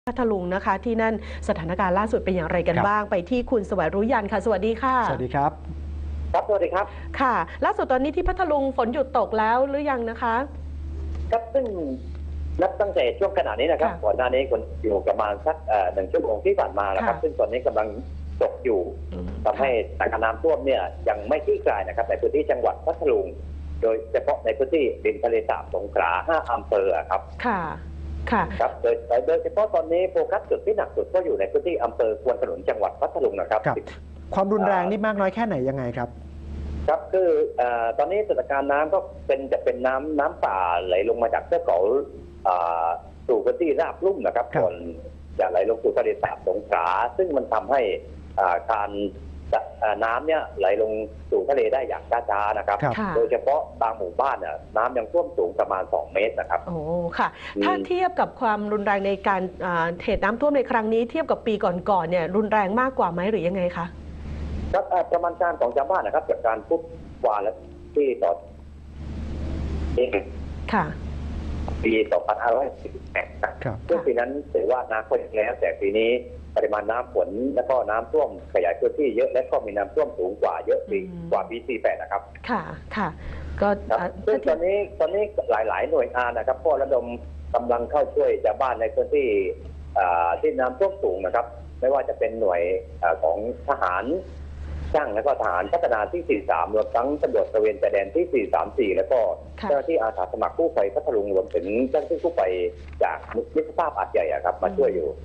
พัทลุงนะคะที่นั่นสถานการณ์ล่าสุดเป็นอย่างไรกันบ้างไปที่คุณสวัยรู้ยันค่ะสวัสดีค่ะสวัสดีครับครับสวัสดีครับค่ะล่าสุดตอนนี้ที่พัทลุงฝนหยุดตกแล้วหรือยังนะคะครับซึ่งนับตั้งแต่ช่วงขณะนี้นะครับก่อนหน้านี้คนอยู่ประมาณสัก1 ชั่วโมงที่ผ่านมานะครับซึ่งตอนนี้กำลังตกอยู่ทำให้สถานการณ์น้ำท่วมเนี่ยยังไม่คลี่คลายนะครับในพื้นที่จังหวัดพัทลุงโดยเฉพาะในพื้นที่ริมทะเลสาบสงขลา5 อำเภอครับค่ะครับโดยเฉพาะตอนนี้โฟกัสจุดที่หนักสุดก็อยู่ในพื้นที่อำเภอควนขนุนจังหวัดพัทลุงนะครับความรุนแรงนี่มากน้อยแค่ไหนยังไงครับครับคือตอนนี้สถานการณ์น้ำก็จะเป็นน้ำป่าไหลลงมาจากเทือกเขาสู่พื้นที่ราบลุ่มนะครับก่อนจะไหลลงสู่ทะเลสาบสงขลาซึ่งมันทำให้การน้ำเนี่ยไหลลงสู่ทะเลได้อย่างช้าๆนะครับโดยเฉพาะบางหมู่บ้านเนี่ยน้ำยังท่วมสูงประมาณ2 เมตรนะครับโอ้ค่ะถ้าเทียบกับความรุนแรงในการเหตุน้ำท่วมในครั้งนี้เทียบกับปีก่อนๆเนี่ยรุนแรงมากกว่าไหมหรือยังไงคะครับประมาณการของชาวบ้านนะครับจากการพบวานและที่ต่อเองค่ะปี2518ครับซึ่งปีนั้นถือว่าน้ำท่วมแล้วแต่ปีนี้ปริมาณน้ำฝนและก็น้ำท่วมขยายพื้นที่เยอะและก็มีน้ำท่วมสูงกว่าเยอะกว่าปี48นะครับค่ะก็ซึ่งตอนนี้หลายหน่วยงานนะครับก็ระดมกำลังเข้าช่วยชาวบ้านในพื้นที่ที่น้ำท่วมสูงนะครับไม่ว่าจะเป็นหน่วยของทหารช่างและก็ทหารพัฒนาที่43รวมทั้งตำรวจตระเวนชายแดนที่434แล้วก็เจ้าหน้าที่อาสาสมัครกู้ภัยพัทลุงรวมถึงเจ้าหน้าที่กู้ภัยจากมิตรภาพอาดใหญ่ครับมาช่วยอยู่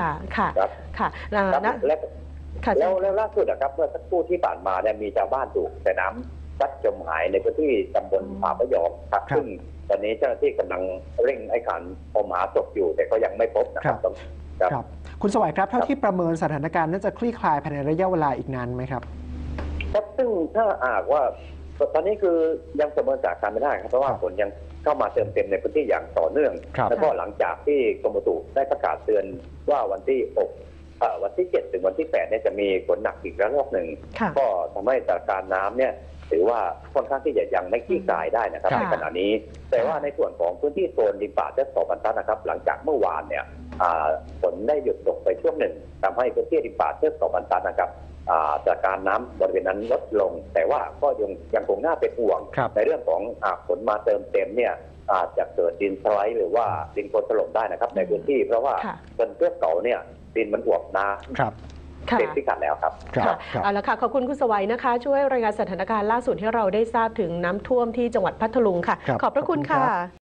แล้วล่าสุดนะครับเมื่อสักครู่ที่ผ่านมาเนี่ยมีชาวบ้านถูกแต่น้ำซัดจมหายในพื้นที่ตำบลผาพยอมครับซึ่งตอนนี้เจ้าหน้าที่กำลังเร่งให้การงมหาศพอยู่แต่ก็ยังไม่พบนะครับคุณสวัยครับเท่าที่ประเมินสถานการณ์น่าจะคลี่คลายภายในระยะเวลาอีกนานไหมครับครับซึ่งถ้าว่าตอนนี้คือยังประเมินสถานการณ์ไม่ได้ครับเพราะว่าฝนยังเข้ามาเติมเต็มในพื้นที่อย่างต่อเนื่องแล้วก็หลังจากที่กรมอุตุได้ประกาศเตือนว่าวันที่7 ถึงวันที่8เนี่ยจะมีฝนหนักอีกระลอกหนึ่งก็ทำให้สถานการณ์น้ำเนี่ยถือว่าค่อนข้างที่จะยังไม่คลี่คลายได้นะครับในขณะนี้แต่ว่าในส่วนของพื้นที่โซนริมป่าเทือกเขาบรรทัดนะครับหลังจากเมื่อวานเนี่ยฝนได้หยุดตกไปช่วงหนึ่งทำให้พื้นที่ริมป่าเทือกเขาบรรทัดนะครับสถานการณ์น้ำบริเวณนั้นลดลงแต่ว่าก็ยังคงน่าเป็นห่วงในเรื่องของฝนมาเติมเต็มเนี่ยอาจจะเกิดดินสไลด์หรือว่าดินโคลนถล่มได้นะครับในพื้นที่เพราะว่าบนเทือกเขาเนี่ยดินมันอวบน้ำเต็มพิกัดแล้วครับเอาละค่ะขอบคุณคุณสวัยนะคะช่วยรายงานสถานการณ์ล่าสุดให้เราได้ทราบถึงน้ำท่วมที่จังหวัดพัทลุงค่ะขอบพระคุณค่ะ